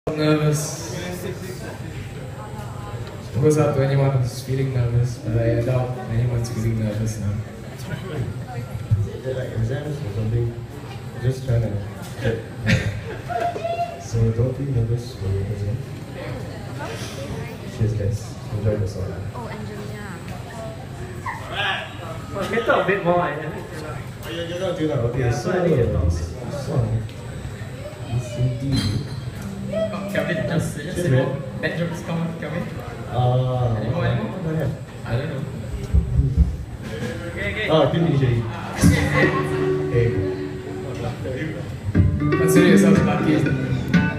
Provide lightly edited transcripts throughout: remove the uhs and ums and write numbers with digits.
Nervous. It goes out to anyone who's feeling nervous, but I doubt anyone's feeling nervous now. Is it like exams or something? Just trying to check. So don't be nervous when you present. Cheers guys. Enjoy the song. Oh, Angelina. Well, can you talk a bit more? Oh, you're not doing that. Okay, so this song is indeed. Kelvin, just say more bad jokes, come on, Kelvin. Anymore? Don't have. I don't know. Okay. Oh, good DJ. Hey. Consider yourself lucky.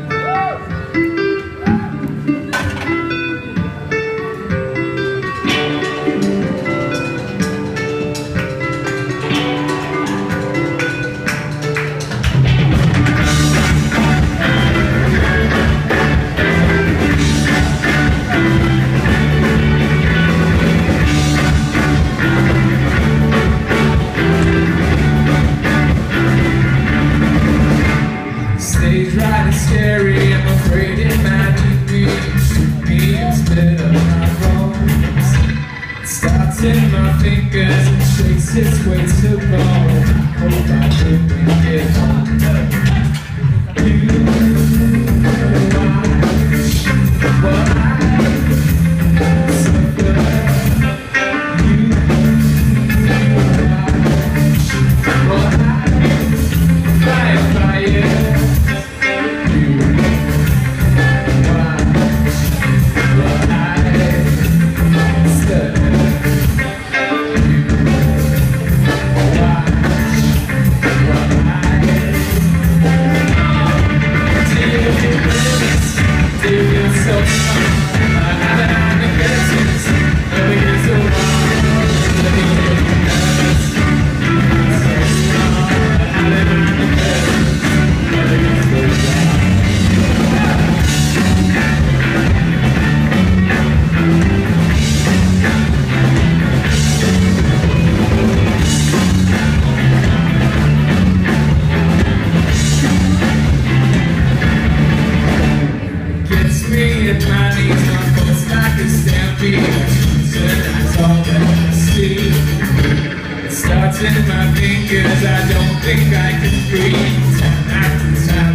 Stage right is scary, I'm afraid it might be me. Me instead of my bones. It starts in my fingers and shakes its way to bone. Hope I can get home. You in my fingers, I don't think I can breathe. Time after time.